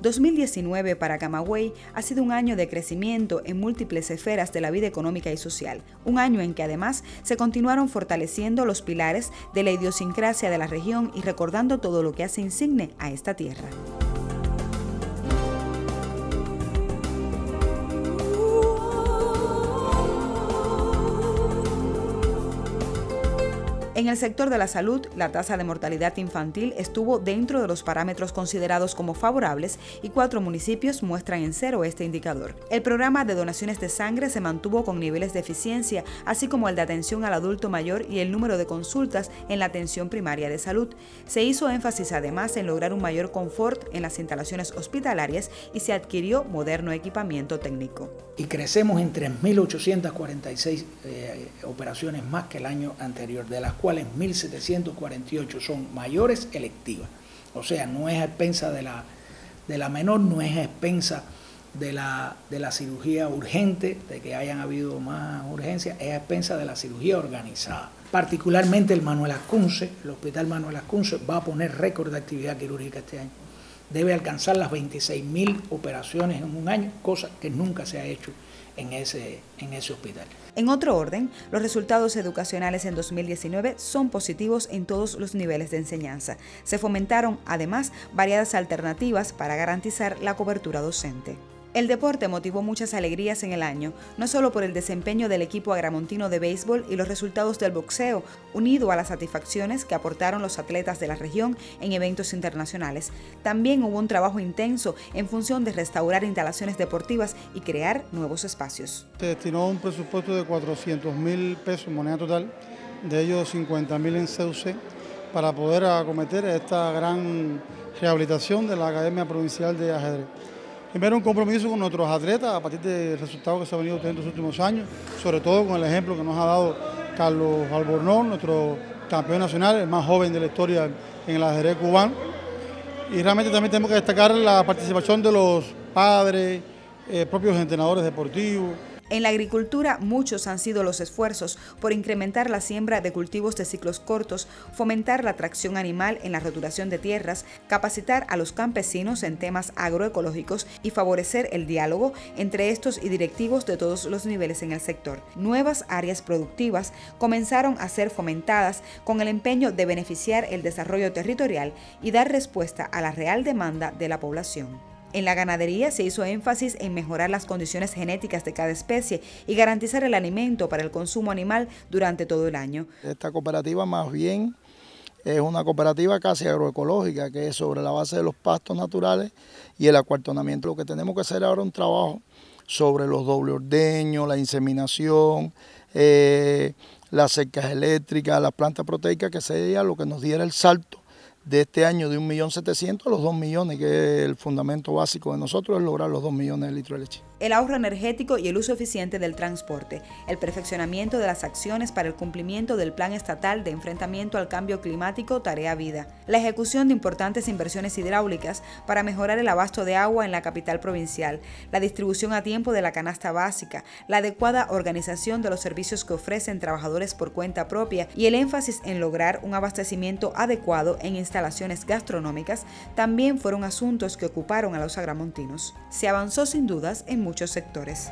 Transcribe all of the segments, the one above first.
2019 para Camagüey ha sido un año de crecimiento en múltiples esferas de la vida económica y social, un año en que además se continuaron fortaleciendo los pilares de la idiosincrasia de la región y recordando todo lo que hace insigne a esta tierra. En el sector de la salud, la tasa de mortalidad infantil estuvo dentro de los parámetros considerados como favorables y 4 municipios muestran en 0 este indicador. El programa de donaciones de sangre se mantuvo con niveles de eficiencia, así como el de atención al adulto mayor y el número de consultas en la atención primaria de salud. Se hizo énfasis además en lograr un mayor confort en las instalaciones hospitalarias y se adquirió moderno equipamiento técnico. Y crecemos en 3.846 operaciones más que el año anterior, de las cuales 1.748 son mayores electivas. O sea, no es a expensa de la menor, no es a expensa de la cirugía urgente, de que hayan habido más urgencias, es a expensa de la cirugía organizada. Particularmente el Manuel Ascunce, el Hospital Manuel Ascunce va a poner récord de actividad quirúrgica este año. Debe alcanzar las 26.000 operaciones en un año, cosa que nunca se ha hecho en ese hospital. En otro orden, los resultados educacionales en 2019 son positivos en todos los niveles de enseñanza. Se fomentaron, además, variadas alternativas para garantizar la cobertura docente. El deporte motivó muchas alegrías en el año, no solo por el desempeño del equipo agramontino de béisbol y los resultados del boxeo, unido a las satisfacciones que aportaron los atletas de la región en eventos internacionales. También hubo un trabajo intenso en función de restaurar instalaciones deportivas y crear nuevos espacios. Se destinó un presupuesto de 400.000 pesos en moneda total, de ellos 50.000 en CUC, para poder acometer esta gran rehabilitación de la Academia Provincial de Ajedrez. Primero, un compromiso con nuestros atletas a partir del resultado que se ha venido teniendo en los últimos años, sobre todo con el ejemplo que nos ha dado Carlos Albornoz, nuestro campeón nacional, el más joven de la historia en el ajedrez cubano. Y realmente también tenemos que destacar la participación de los padres, propios entrenadores deportivos. En la agricultura, muchos han sido los esfuerzos por incrementar la siembra de cultivos de ciclos cortos, fomentar la tracción animal en la roturación de tierras, capacitar a los campesinos en temas agroecológicos y favorecer el diálogo entre estos y directivos de todos los niveles en el sector. Nuevas áreas productivas comenzaron a ser fomentadas con el empeño de beneficiar el desarrollo territorial y dar respuesta a la real demanda de la población. En la ganadería se hizo énfasis en mejorar las condiciones genéticas de cada especie y garantizar el alimento para el consumo animal durante todo el año. Esta cooperativa más bien es una cooperativa casi agroecológica, que es sobre la base de los pastos naturales y el acuartonamiento. Lo que tenemos que hacer ahora es un trabajo sobre los doble ordeños, la inseminación, las cercas eléctricas, la planta proteica, que sería lo que nos diera el salto de este año de 1.700.000 a los 2 millones, que es el fundamento básico de nosotros, es lograr los 2 millones de litros de leche. El ahorro energético y el uso eficiente del transporte, el perfeccionamiento de las acciones para el cumplimiento del Plan Estatal de Enfrentamiento al Cambio Climático Tarea Vida, la ejecución de importantes inversiones hidráulicas para mejorar el abasto de agua en la capital provincial, la distribución a tiempo de la canasta básica, la adecuada organización de los servicios que ofrecen trabajadores por cuenta propia y el énfasis en lograr un abastecimiento adecuado en instalaciones gastronómicas también fueron asuntos que ocuparon a los agramontinos. Se avanzó sin dudas en muchos sectores.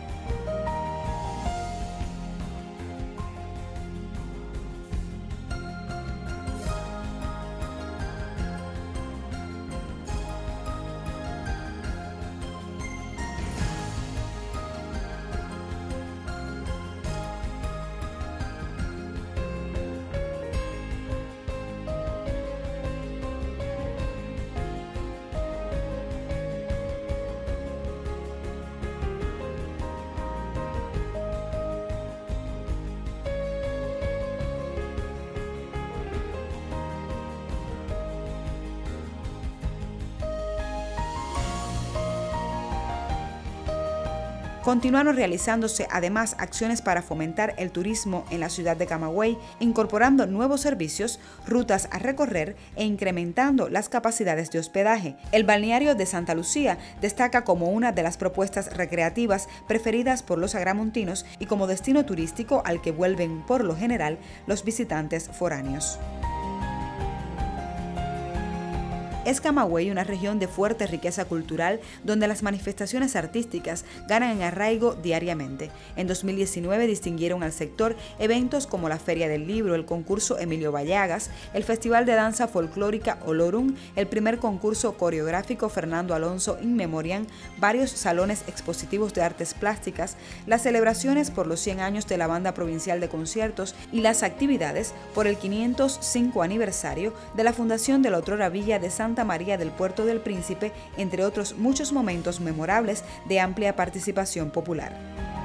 Continuaron realizándose además acciones para fomentar el turismo en la ciudad de Camagüey, incorporando nuevos servicios, rutas a recorrer e incrementando las capacidades de hospedaje. El balneario de Santa Lucía destaca como una de las propuestas recreativas preferidas por los agramontinos y como destino turístico al que vuelven por lo general los visitantes foráneos. Es Camagüey una región de fuerte riqueza cultural donde las manifestaciones artísticas ganan en arraigo diariamente. En 2019 distinguieron al sector eventos como la Feria del Libro, el concurso Emilio Vallagas, el Festival de Danza Folclórica Olorum, el primer concurso coreográfico Fernando Alonso In Memoriam, varios salones expositivos de artes plásticas, las celebraciones por los 100 años de la Banda Provincial de Conciertos y las actividades por el 505 aniversario de la fundación de la otrora Villa de Santa María del Puerto del Príncipe, entre otros muchos momentos memorables de amplia participación popular.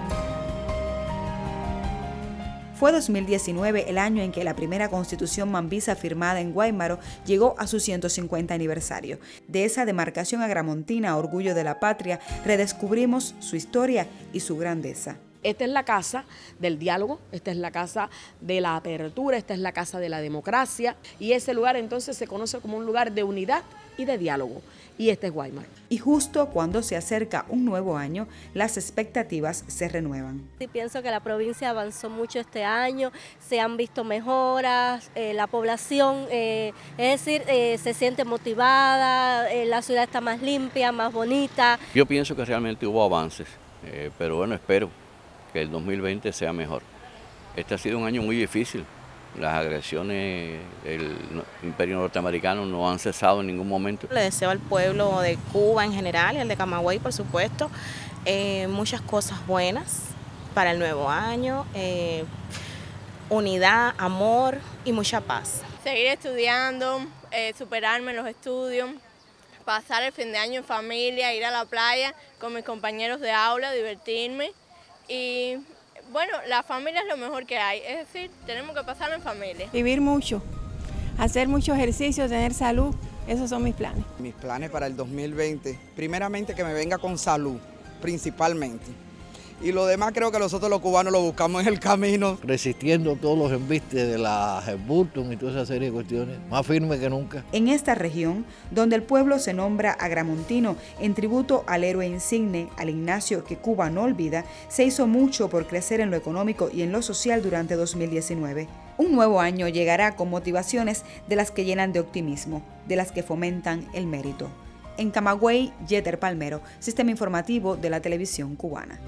Fue 2019 el año en que la primera Constitución mambisa firmada en Guáimaro llegó a su 150 aniversario. De esa demarcación agramontina, orgullo de la patria, redescubrimos su historia y su grandeza. Esta es la casa del diálogo, esta es la casa de la apertura, esta es la casa de la democracia y ese lugar entonces se conoce como un lugar de unidad y de diálogo y este es Guáimaro. Y justo cuando se acerca un nuevo año, las expectativas se renuevan. Sí, pienso que la provincia avanzó mucho este año, se han visto mejoras, la población, se siente motivada, la ciudad está más limpia, más bonita. Yo pienso que realmente hubo avances, pero bueno, espero que el 2020 sea mejor. Este ha sido un año muy difícil. Las agresiones del Imperio Norteamericano no han cesado en ningún momento. Le deseo al pueblo de Cuba en general y al de Camagüey, por supuesto, muchas cosas buenas para el nuevo año, unidad, amor y mucha paz. Seguir estudiando, superarme en los estudios, pasar el fin de año en familia, ir a la playa con mis compañeros de aula, divertirme y bueno, la familia es lo mejor que hay, es decir, tenemos que pasarlo en familia. Vivir mucho, hacer mucho ejercicio, tener salud, esos son mis planes. Mis planes para el 2020, primeramente que me venga con salud, principalmente. Y lo demás creo que nosotros los cubanos lo buscamos en el camino. Resistiendo todos los embistes de la Hezbollah y toda esa serie de cuestiones, más firme que nunca. En esta región, donde el pueblo se nombra agramontino en tributo al héroe insigne, al Ignacio que Cuba no olvida, se hizo mucho por crecer en lo económico y en lo social durante 2019. Un nuevo año llegará con motivaciones de las que llenan de optimismo, de las que fomentan el mérito. En Camagüey, Yeter Palmero, Sistema Informativo de la Televisión Cubana.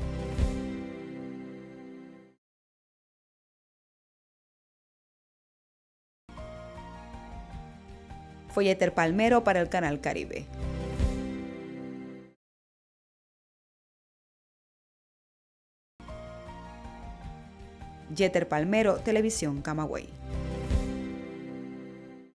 Fue Yeter Palmero para el Canal Caribe. Yeter Palmero, Televisión Camagüey.